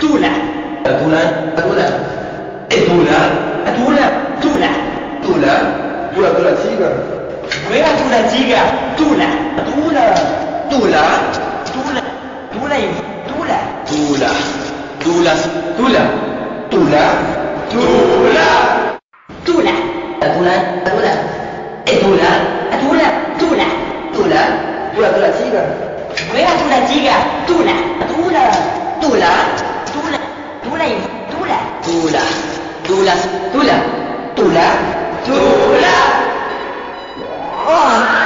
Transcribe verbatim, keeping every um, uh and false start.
Tula. Tula. Tula. Tula. Tula. Tula. Tula. Tula, tula, tiger. Where Tula tiger? Tula. Tula. Tula. Tula. Tula. Tula. Tula. Tula. Tula. Tula. Tula. Tula. Tula. Tula. Tula. Tula. Tula. Tula. Tula, tula, tiger. Where Tula tiger? Tula. Tula. Tula. Tula. Tula. Tula. Tula. Tula. Tula. Tula. Tula. Oh.